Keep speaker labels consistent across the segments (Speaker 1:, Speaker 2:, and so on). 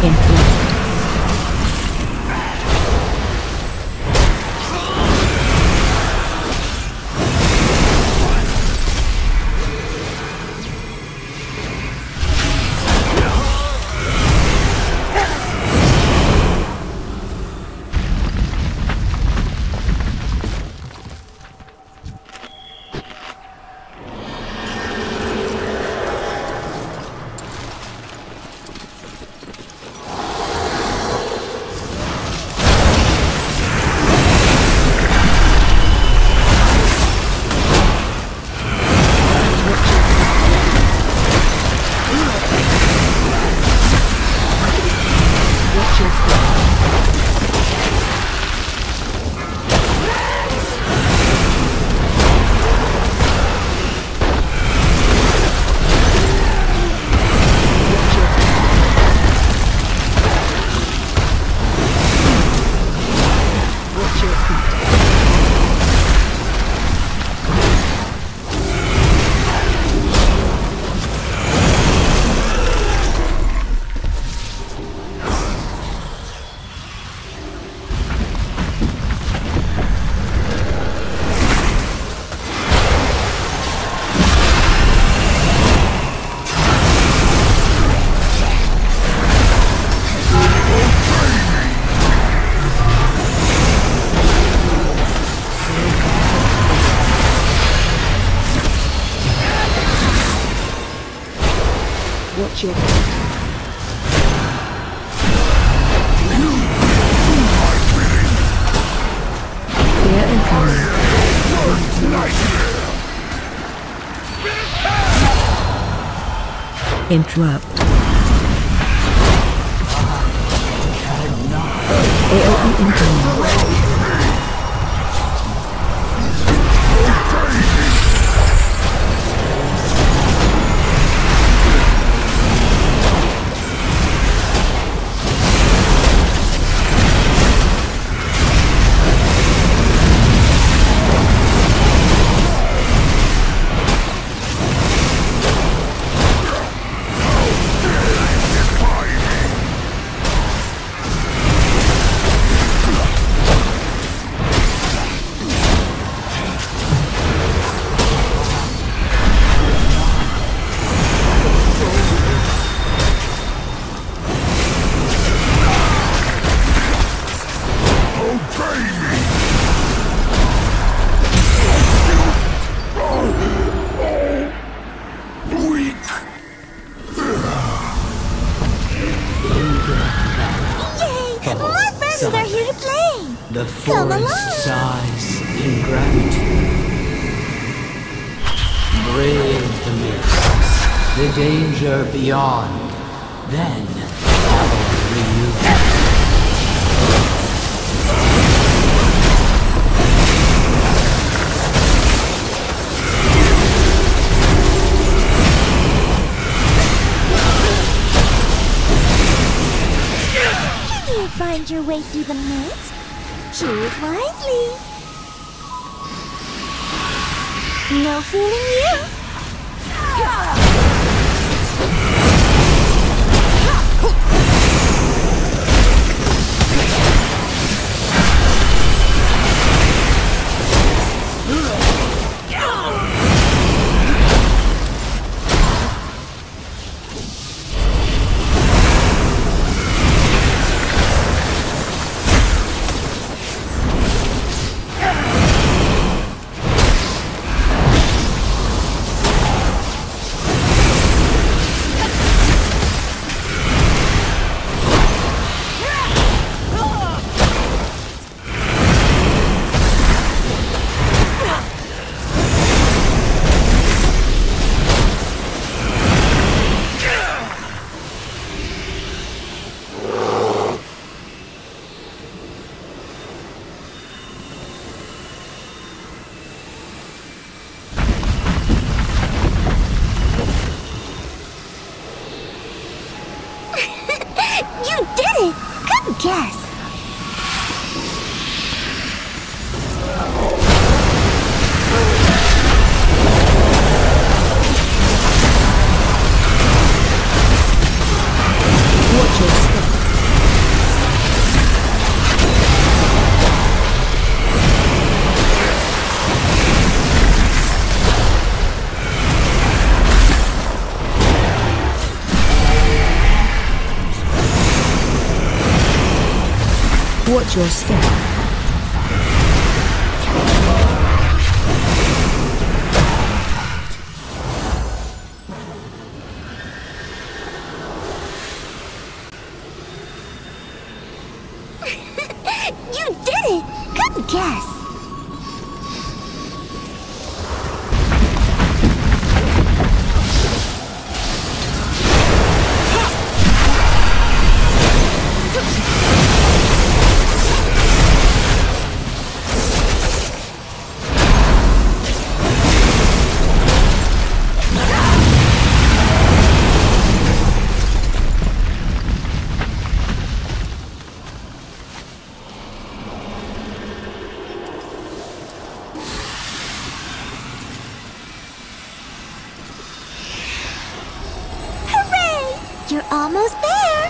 Speaker 1: Interrupt. Watch your back. Fear incoming. Interrupt. AOE incoming.
Speaker 2: The forest sighs in gratitude. Brave the mist, the danger beyond, then cavalry reunion.
Speaker 3: Can you find your way through the mist? Choose wisely. No fooling you. You did it! Good guess!
Speaker 1: Watch your step. Watch your step.
Speaker 3: You did it! Good guess! You're almost there!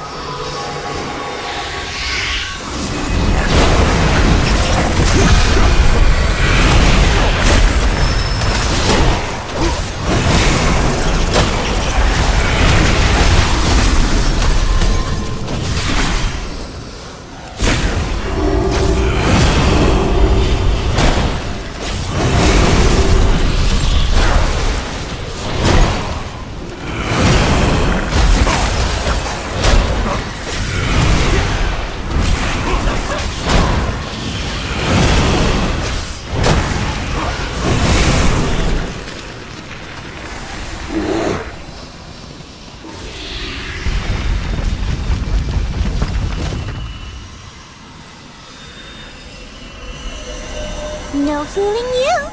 Speaker 3: No fooling you!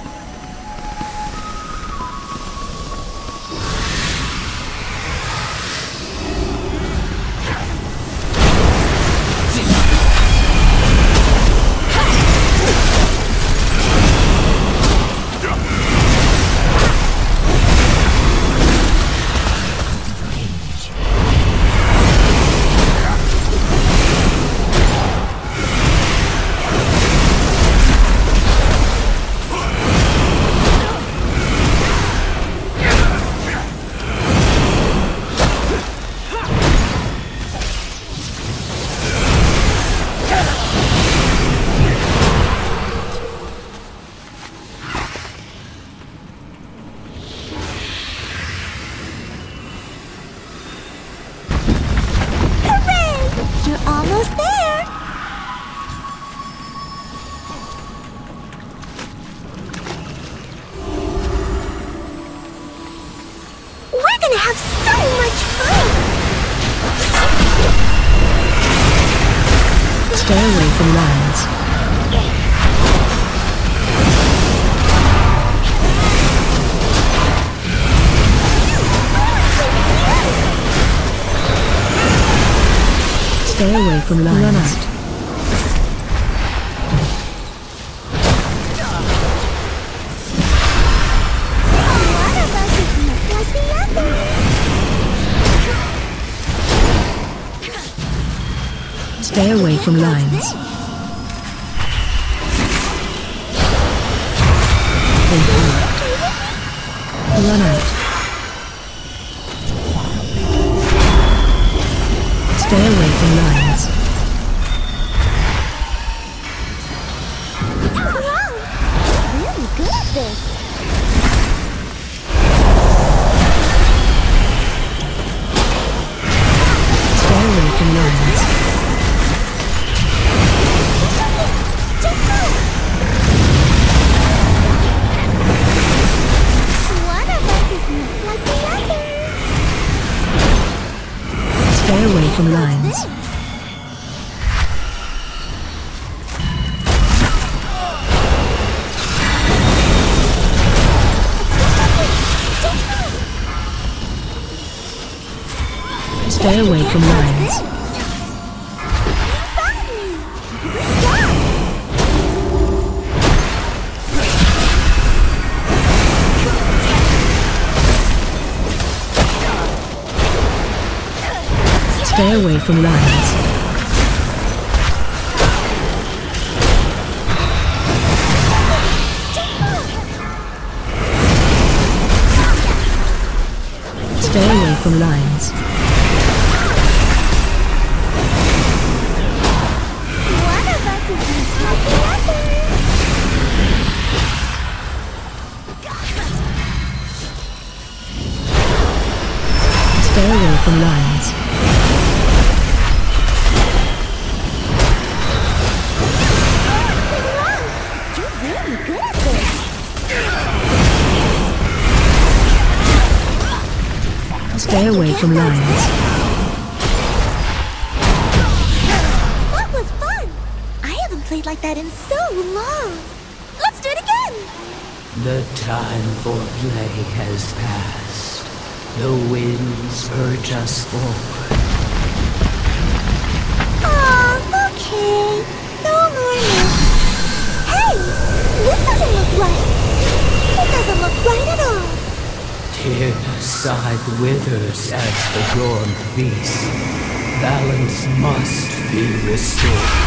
Speaker 3: You're almost there! We're gonna have so much fun!
Speaker 1: Stay away from lions. Stay away from lions. Run out.
Speaker 3: One of us is not like the other!
Speaker 1: Stay away from lions. Run out. Stay away from lions.
Speaker 3: Wow! Really good at this!
Speaker 1: Stay away from lions.
Speaker 3: One of us is not like the other!
Speaker 1: Stay away from lions. Stay away from lions.
Speaker 3: You found me! Good job!
Speaker 1: Stay away from lions. Stay away from lions.
Speaker 3: One of
Speaker 1: from lines.
Speaker 3: That was fun! I haven't played like that in so long. Let's do it again!
Speaker 2: The time for play has passed. The winds urge us forward.
Speaker 3: Aw, okay. No more myths. Hey! This doesn't look right. It doesn't look right at all.
Speaker 2: Tyrna's scythe withers as the Gorn feasts. Balance must be restored.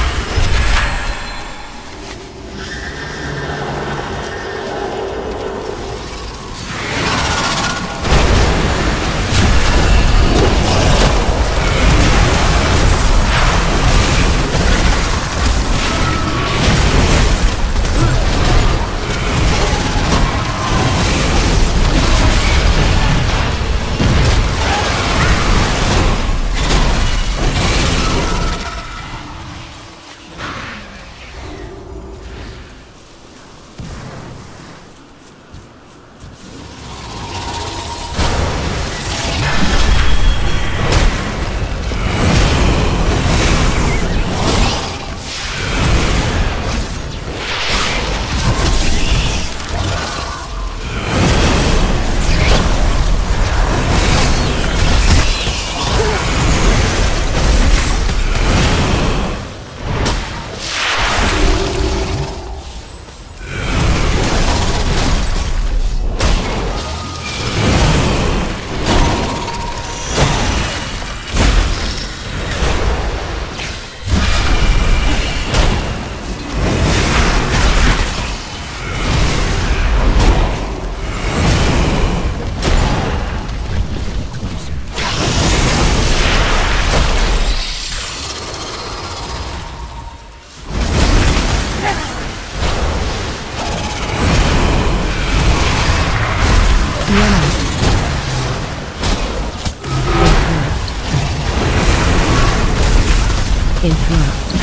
Speaker 1: Interrupt.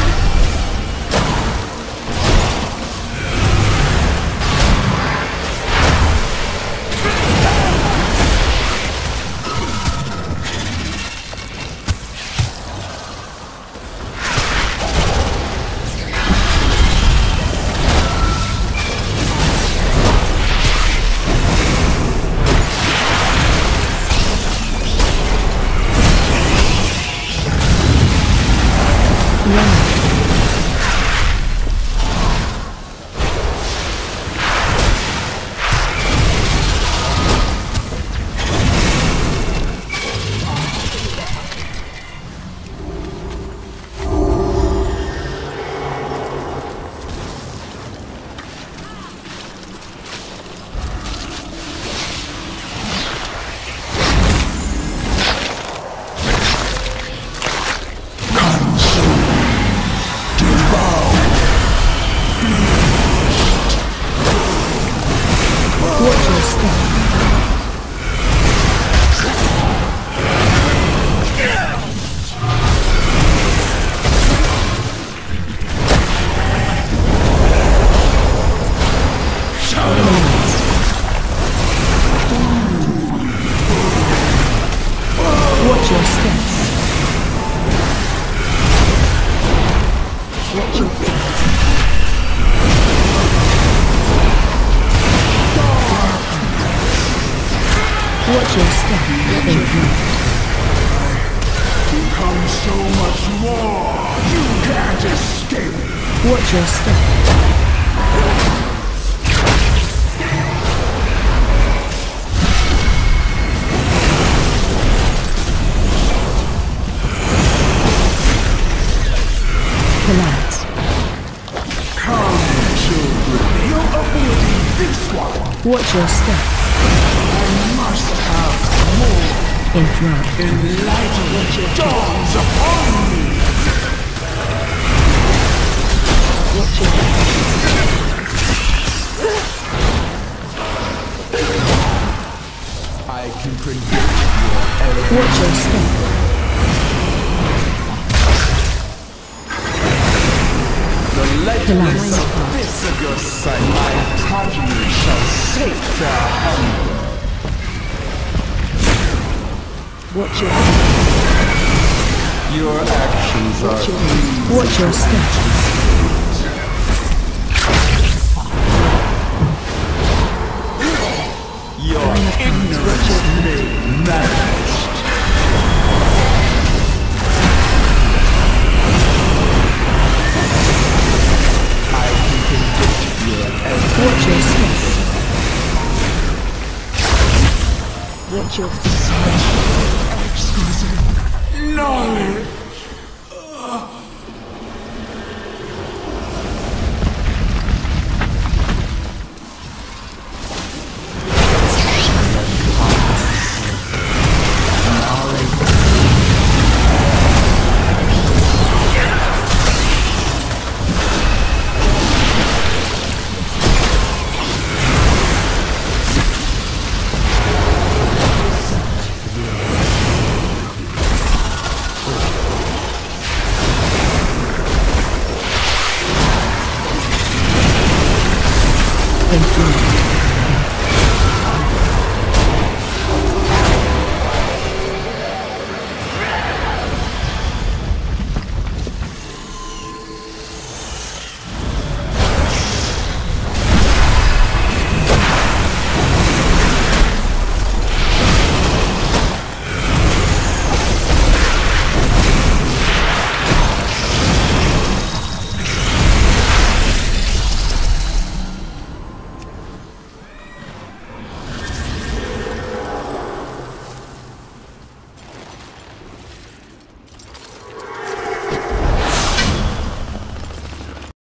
Speaker 1: Watch your step.
Speaker 4: Become so much more. You can't escape.
Speaker 1: Watch your step. Relax.
Speaker 4: Come, children. Your ability this one.
Speaker 1: Watch your step.
Speaker 4: I must have more.
Speaker 1: Interrupt.
Speaker 4: Enlightenment dawns upon me.
Speaker 1: Watch your
Speaker 4: I can predict your error.
Speaker 1: Watch your step.
Speaker 4: The legends of Visigus and my progeny shall sate their hunger.
Speaker 1: Watch your
Speaker 4: Your actions are
Speaker 1: watch your step.
Speaker 4: your ignorance made manifest. I can predict your end.
Speaker 1: Watch your step. Watch your
Speaker 4: Knowledge!
Speaker 1: Thank you.